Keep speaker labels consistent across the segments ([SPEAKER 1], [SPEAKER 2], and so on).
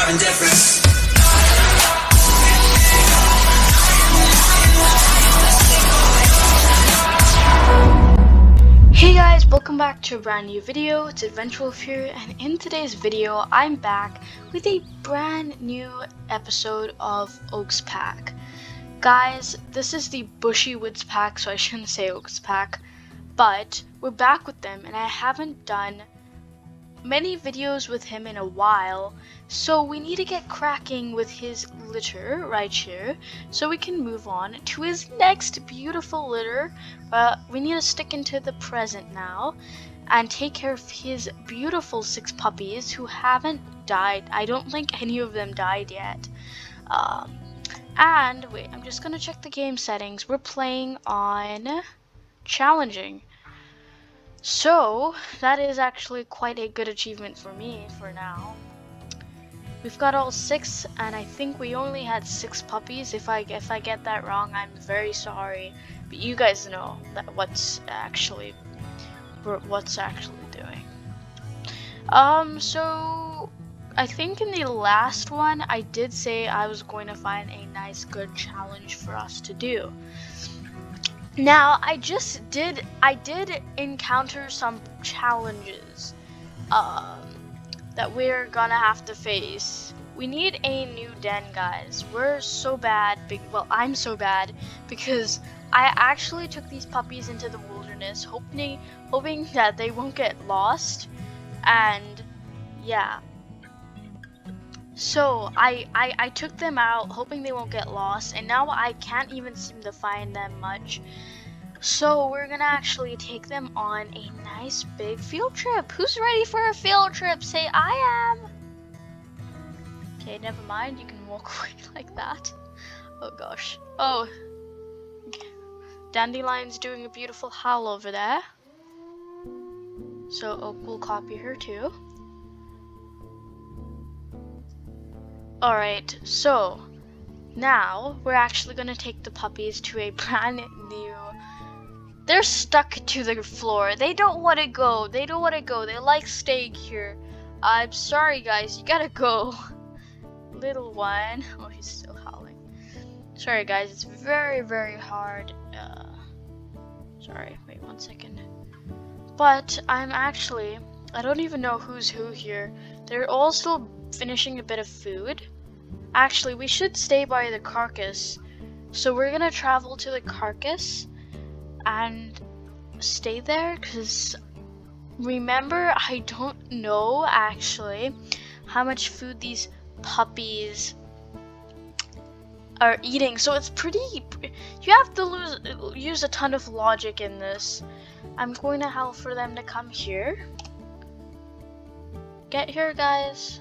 [SPEAKER 1] driving different.
[SPEAKER 2] Hey guys, welcome back to a brand new video. It's Adventure Wolf here, and in today's video I'm back with a brand new episode of Oaks Pack. Guys, this is the Bushy Woods pack, so I shouldn't say Oaks Pack, but we're back with them, and I haven't done many videos with him in a while, so we need to get cracking with his litter right here so we can move on to his next beautiful litter. But we need to stick into the present now and take care of his beautiful 6 puppies who haven't died. I don't think any of them died yet. And wait, I'm just gonna check the game settings. We're playing on challenging. So, that is actually quite a good achievement for me for now. We've got all 6, and I think we only had 6 puppies. If I get that wrong, I'm very sorry. But you guys know that what's actually doing. So I think in the last one I did say I was going to find a nice good challenge for us to do. Now, I did encounter some challenges that we're gonna have to face. We need a new den, guys. We're so bad, well, I'm so bad because I actually took these puppies into the wilderness hoping that they won't get lost, and yeah. So I took them out hoping they won't get lost, and now I can't even seem to find them much. So we're gonna actually take them on a nice big field trip. Who's ready for a field trip? Say I am. Okay, never mind, you can walk away like that. Oh gosh. Oh, Dandelion's doing a beautiful howl over there, so Oak will copy her too. Alright, so now we're actually gonna take the puppies to a brand new... They're stuck to the floor. They don't want to go. They like staying here. I'm sorry, guys. You gotta go. Little one. Oh, he's still howling. Sorry, guys. It's very, very hard. Sorry. Wait 1 second. But I don't even know who's who here. They're all still finishing a bit of food. Actually, we should stay by the carcass. So we're gonna travel to the carcass and stay there, because remember, I don't know actually how much food these puppies are eating, so it's pretty, you have to use a ton of logic in this. I'm going to howl for them to come here. Get here, guys.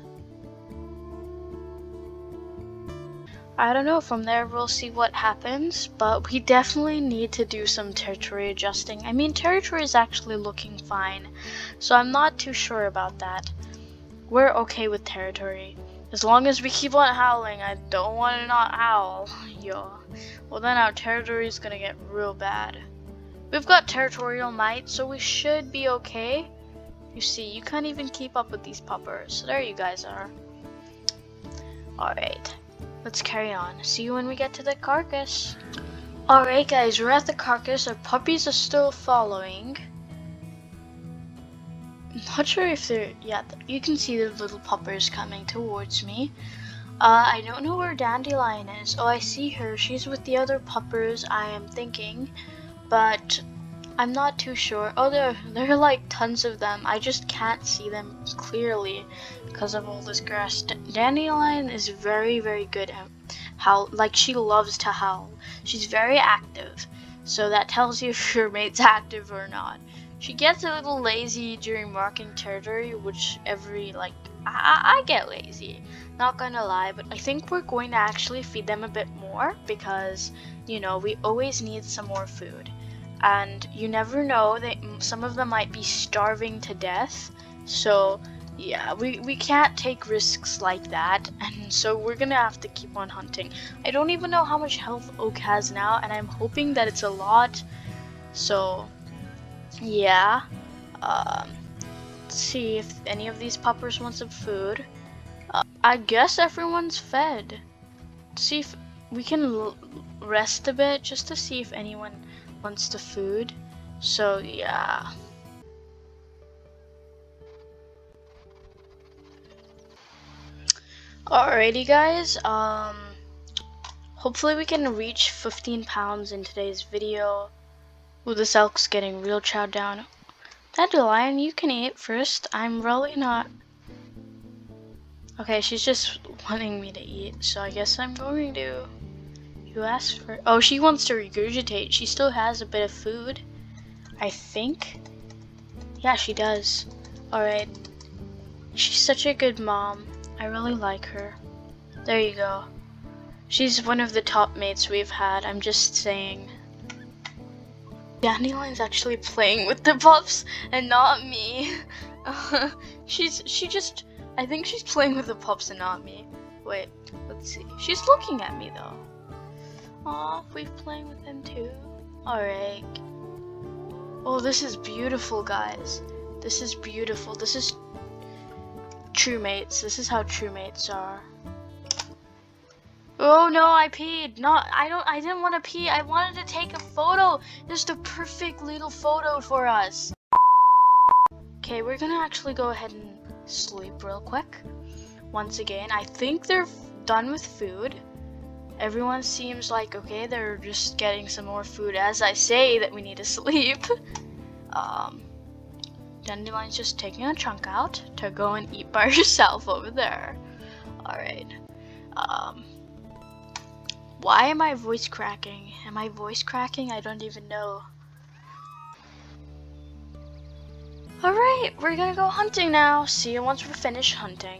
[SPEAKER 2] I don't know, from there we'll see what happens, but we definitely need to do some territory adjusting. I mean, territory is actually looking fine, so I'm not too sure about that. We're okay with territory. As long as we keep on howling, I don't want to not howl. Yo. Well, then our territory is gonna get real bad. We've got territorial might, so we should be okay. You see, you can't even keep up with these puppers. There you guys are. Alright. Let's carry on. See you when we get to the carcass. Alright guys, we're at the carcass. Our puppies are still following. I'm not sure if they're... yeah, you can see the little puppers coming towards me. I don't know where Dandelion is. Oh, I see her. She's with the other puppers, I am thinking. But I'm not too sure. Oh, there are like tons of them. I just can't see them clearly because of all this grass. Dandelion is very, very good at howl. Like, she loves to howl. She's very active, so that tells you if your mate's active or not. She gets a little lazy during marking territory, which I get lazy, not gonna lie, but I think we're going to actually feed them a bit more because, you know, we always need some more food. And you never know, some of them might be starving to death, so yeah, we can't take risks like that, and so we're gonna have to keep on hunting. I don't even know how much health Oak has now, and I'm hoping that it's a lot, so yeah. Let's see if any of these puppers want some food. I guess everyone's fed. See if we can rest a bit just to see if anyone wants the food. So yeah. Alrighty guys, hopefully we can reach 15 pounds in today's video. Ooh, this elk's getting real chowed down. Dandelion, you can eat first. I'm really not. Okay, she's just wanting me to eat, so I guess I'm going to. You asked for. Oh, she wants to regurgitate. She still has a bit of food, I think. Yeah, she does. Alright. She's such a good mom. I really like her. There you go. She's one of the top mates we've had. I'm just saying. Dandelion's actually playing with the pups and not me. I think she's playing with the pups and not me. Wait, let's see. She's looking at me though. Aw, we're playing with them too. Alright. Oh, this is beautiful, guys. This is beautiful. This is true mates. This is how true mates are. Oh no, I peed. I didn't want to pee. I wanted to take a photo. Just a perfect little photo for us. Okay, we're gonna actually go ahead and sleep real quick. Once again, I think they're done with food. Everyone seems like, okay, they're just getting some more food as I say that we need to sleep. Dandelion's just taking a chunk out to go and eat by herself over there. Alright. Why am I voice cracking? Am I voice cracking? I don't even know. Alright, we're gonna go hunting now. See you once we're finished hunting.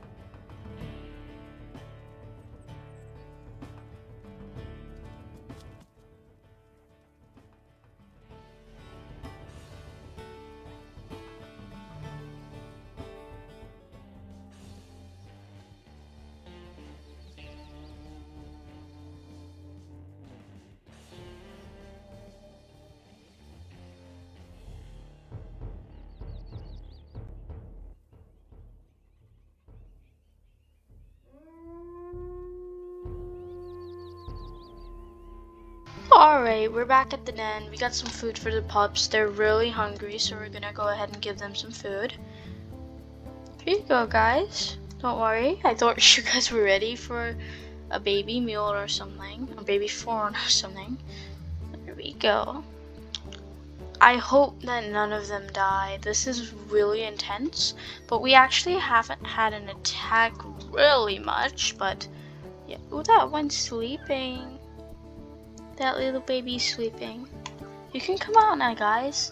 [SPEAKER 2] Alright, we're back at the den. We got some food for the pups. They're really hungry, so we're gonna go ahead and give them some food. Here you go, guys. Don't worry. I thought you guys were ready for a baby meal or something. A baby fawn or something. There we go. I hope that none of them die. This is really intense. But we actually haven't had an attack really much. But, yeah. Ooh, that one's sleeping. That little baby's sleeping. You can come out now, guys.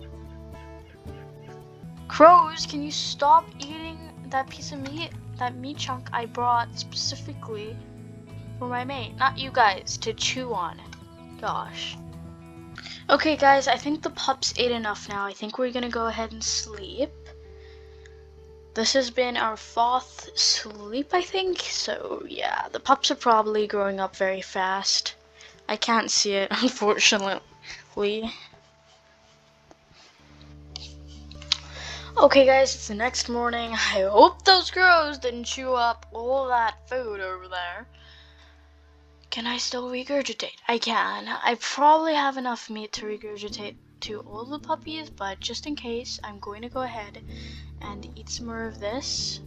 [SPEAKER 2] Crows, can you stop eating that piece of meat? That meat chunk I brought specifically for my mate. Not you guys, to chew on. Gosh. Okay, guys, I think the pups ate enough now. I think we're gonna go ahead and sleep. This has been our 4th sleep, I think. So, yeah, the pups are probably growing up very fast. I can't see it, unfortunately. Okay guys, it's the next morning. I hope those crows didn't chew up all that food over there. Can I still regurgitate? I can. I probably have enough meat to regurgitate to all the puppies, but just in case, I'm going to go ahead and eat some more of this.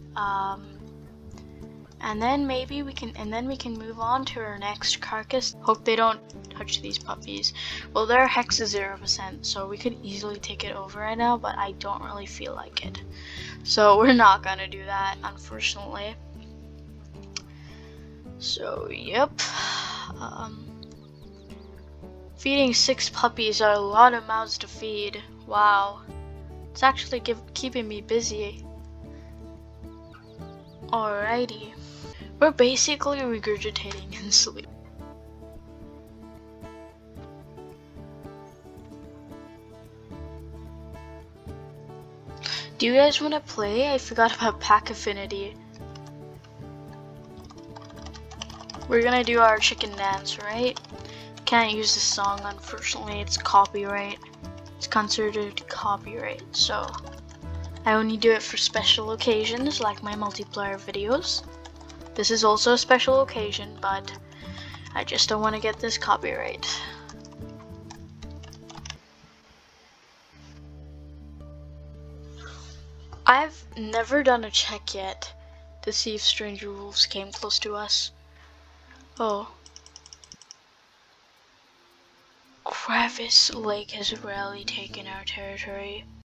[SPEAKER 2] And then maybe we can move on to our next carcass. Hope they don't touch these puppies. Well, their hex is 0%, so we could easily take it over right now, but I don't really feel like it. So we're not gonna do that, unfortunately. So, yep. Feeding 6 puppies are a lot of mouths to feed. Wow. It's actually keeping me busy. Alrighty. We're basically regurgitating in sleep. Do you guys want to play? I forgot about pack affinity. We're gonna do our chicken dance, right? Can't use this song, unfortunately. It's copyright. It's considered copyright, so I only do it for special occasions like my multiplayer videos. This is also a special occasion, but I just don't want to get this copyright. I've never done a check yet to see if stranger wolves came close to us. Oh. Crevice Lake has rarely taken our territory.